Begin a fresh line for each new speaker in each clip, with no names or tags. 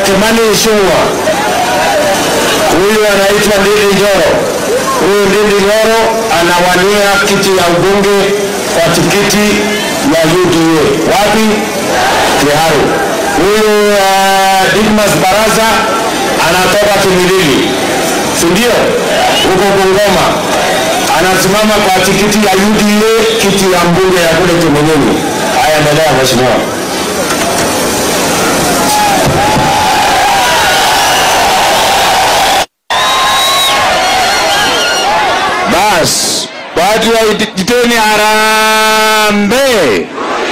Kimani Ichung'wah. Huyu anaitwa Ndindi Nyoro. Huyu Ndindi Nyoro anawania kiti ya ubunge kwa tikiti ya UDA. Wapi? Kiharu. Huyu Didmas Baraza anatoka Kimilili. Sindio? Huko Bungoma. Anasimama kwa tikiti ya UDA, kiti ya mbunge ya kule Kimilili. Haya, endelea mheshimiwa. Bas, watu wa Iteni harambee.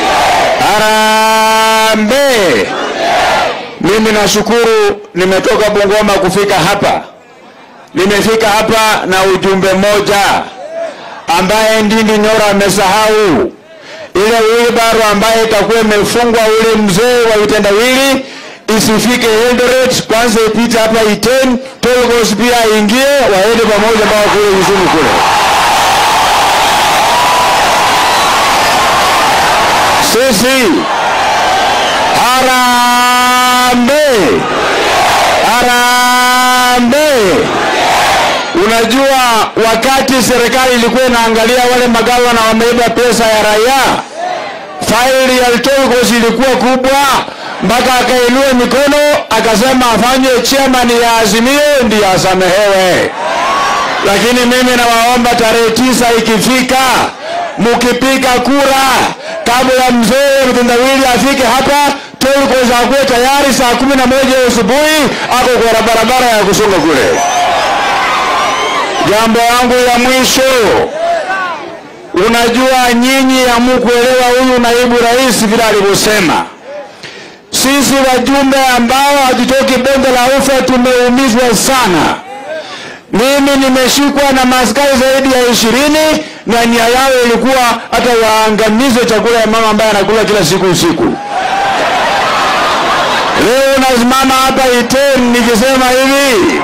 Harambee. Mimi nashukuru nimetoka Bungoma kufika hapa. Nimefika hapa na ujumbe moja ambaye Ndindi Nyoro amesahau. Ile wheelbarrow ambaye itakuwa imefungwa ule mzee wa vitendawili isifike Eldoret, kwanza ipite hapa Iten, Tolgos pia ingie waende pamoja mpaka kule Kisumu kule. Sisi harambee. Harambee. Unajua wakati serikali ilikuwa inaangalia wale magavana wameiba pesa ya raia, faili ya Tolgos ilikuwa kubwa mpaka akainua mikono akasema afanye chairman ya Azimio ndiye asamehewe. Lakini mimi nawaomba tarehe 9 ikifika, mkipiga kura kabla mzee mtendawili afike hapa, Tolgos akuwe tayari saa 11 asubuhi ako kwa barabara ya kusonga kule. Jambo langu ya mwisho, unajua nyinyi hamkuelewa huyu naibu rais vile alivyosema. Sisi wajumbe ambao hatutoki bonde la ufa tumeumizwa sana. Mimi nimeshikwa na maskari zaidi ya 20 na nia yao ilikuwa hata waangamize chakula ya mama ambaye anakula kila siku usiku. Leo nasimama hapa Iten nikisema hivi,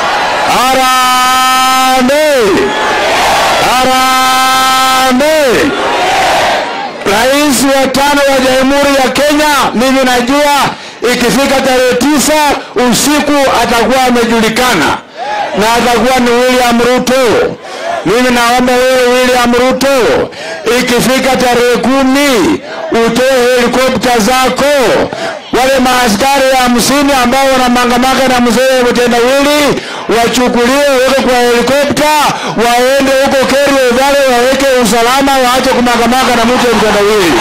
harambee. Harambee. Rais wa 5 wa Jamhuri ya Kenya, mimi najua ikifika tarehe 9 usiku atakuwa amejulikana na atakuwa ni William Ruto. Mimi naomba wewe William Ruto, ikifika tarehe 10 utoe helikopta zako. Wale maaskari 50 ambao wanamangamaka na mzee mtendawili wachukuliwe huko kwa helikopta, waende huko Kerio Valley waweke usalama, waache kumangamaka na mzee mtendawili.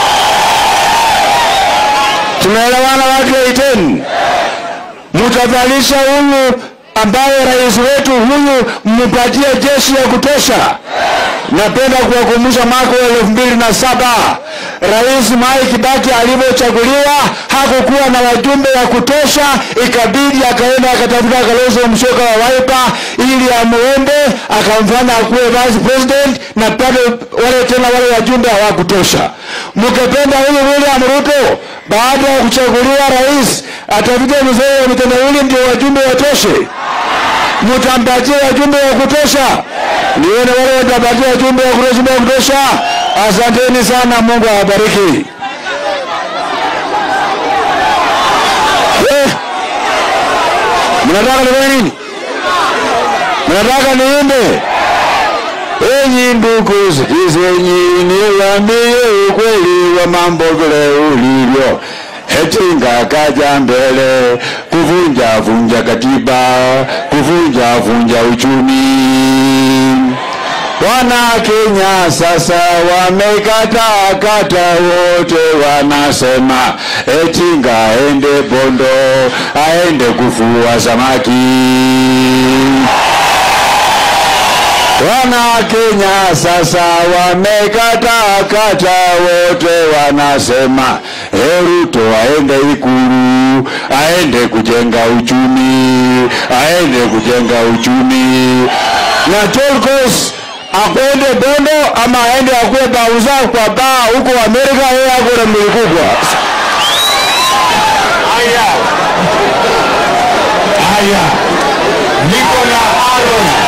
Tunaelewana watu wa Iten? Mtavalisha huyu ambaye rais wetu huyu mpatie jeshi ya kutosha. Napenda kuwakumbusha mwaka 2007 Rais Mwai Kibaki alipochaguliwa hakukuwa na wajumbe wa kutosha, ikabidi akaenda akatafuta Kalonzo Musyoka wa Wiper ili amuombe akamfanya akuwe vice president, na pale wale tena wale wajumbe hawakutosha. Mkipenda huyu William Ruto baada ya kuchaguliwa rais atafute mzee wa mtendawili ndio wajumbe watoshe. Mtampatia wajumbe wa kutosha. Nione wale watapatia wajumbe wa kutosha. Asanteni sana, Mungu awabariki. Mnataka nifanye nini? Mnataka niimbe? Enyi ndugu sikizeni niwaambie ukweli wa mambo vile ulivyo. Hetinga kaja mbele kuvunja katiba, kuvunja uchumi. Wana Kenya sasa wamekata wote, wanasema Hetinga aende Bondo, aende kufua samaki. Wana Kenya sasa wamekata wote, wanasema Ruto aende Ikulu, aende kujenga uchumi, na Tolgos akwende Bondo ama aende akuwe bauza kwa baa huko Amerika, yeye akore mlikubwa. Haya. Niko na Aaron.